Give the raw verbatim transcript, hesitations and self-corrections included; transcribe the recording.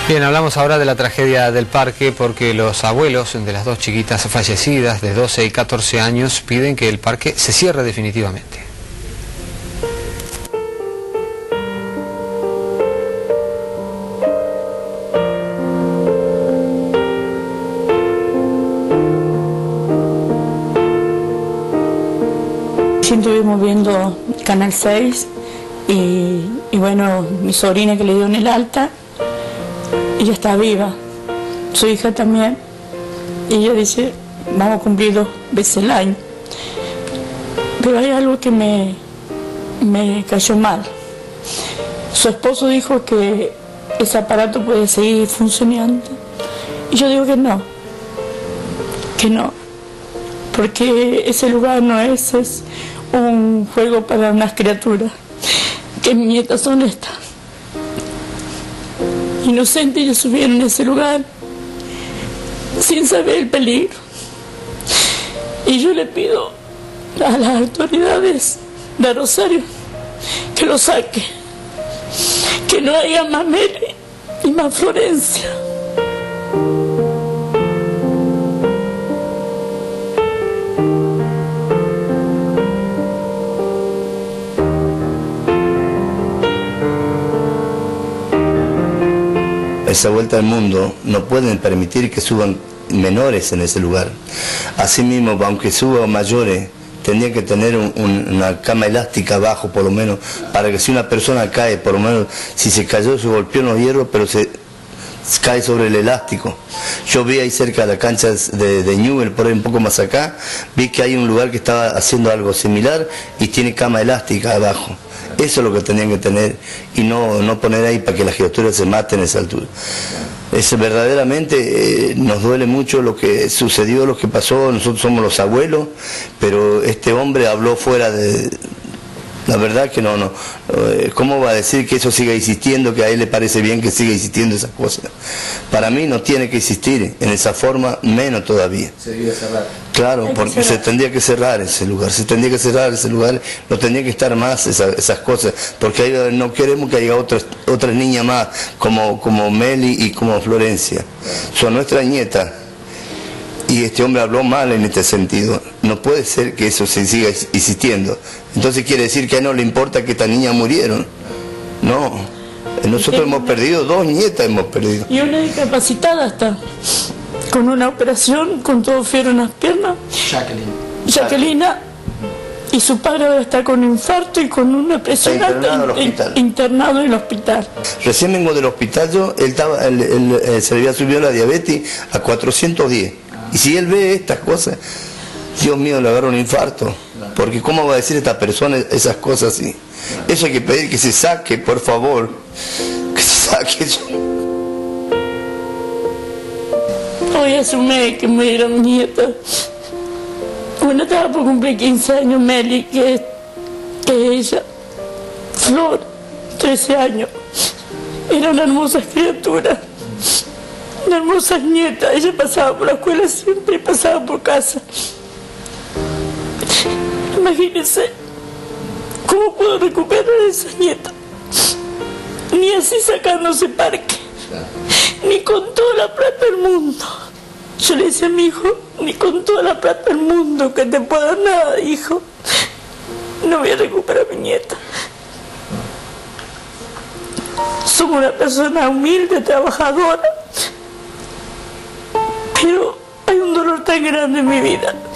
Bien, hablamos ahora de la tragedia del parque porque los abuelos de las dos chiquitas fallecidas de doce y catorce años piden que el parque se cierre definitivamente. Sí, estuvimos viendo Canal seis y, y bueno, mi sobrina que le dio en el alta, ella está viva, su hija también, y ella dice, vamos a cumplir dos veces el año. Pero hay algo que me, me cayó mal. Su esposo dijo que ese aparato puede seguir funcionando, y yo digo que no, que no, porque ese lugar no es, es un juego para unas criaturas, que mis nietas son estas. Inocentes, ellos subieron a ese lugar sin saber el peligro. Y yo le pido a las autoridades de Rosario que lo saquen, que no haya más Meli y más Florencia. Esa vuelta al mundo no pueden permitir que suban menores en ese lugar. Asimismo, aunque suban mayores, tendría que tener un, un, una cama elástica abajo, por lo menos, para que si una persona cae, por lo menos, si se cayó, se golpeó en los hierros, pero se, se cae sobre el elástico. Yo vi ahí cerca de la cancha de, de Newell, por ahí un poco más acá, vi que hay un lugar que estaba haciendo algo similar y tiene cama elástica abajo. Eso es lo que tenían que tener y no, no poner ahí para que las criaturas se maten a esa altura. Es, verdaderamente eh, nos duele mucho lo que sucedió, lo que pasó. Nosotros somos los abuelos, pero este hombre habló fuera de... La verdad que no, no. ¿Cómo va a decir que eso siga existiendo, que a él le parece bien que siga existiendo esas cosas? Para mí no tiene que existir, en esa forma menos todavía. Se debería cerrar. Claro, porque se tendría que cerrar ese lugar, se tendría que cerrar ese lugar, no tendría que estar más esa, esas cosas, porque ahí no queremos que haya otras otras niñas más, como, como Meli y como Florencia. Son nuestras nietas. Y este hombre habló mal en este sentido. No puede ser que eso se siga existiendo. Entonces quiere decir que a él no le importa que estas niñas murieron. No. Nosotros hemos perdido, dos nietas hemos perdido. Y una discapacitada está, con una operación, con todo fiero en las piernas. Jacqueline. Jacqueline. Y su padre ahora está con infarto y con una presión alta, internado, in, in, internado en el hospital. Recién vengo del hospital yo, él, estaba, él, él, él se le había subido la diabetes a cuatrocientos diez. Y si él ve estas cosas, Dios mío, le agarra un infarto. Porque ¿cómo va a decir esta persona esas cosas así? Eso hay que pedir que se saque, por favor. Que se saque eso. Hoy hace un mes que me dieron nieta. Bueno, estaba por cumplir quince años Meli, que, que ella, Flor, trece años. Era una hermosa criatura. Una hermosa nieta, ella pasaba por la escuela siempre y pasaba por casa. Imagínense cómo puedo recuperar a esa nieta. Ni así sacándose parque, ni con toda la plata del mundo. Yo le decía a mi hijo, ni con toda la plata del mundo que te pueda dar nada, hijo. No voy a recuperar a mi nieta. Somos una persona humilde, trabajadora. Pero hay un dolor tan grande en mi vida.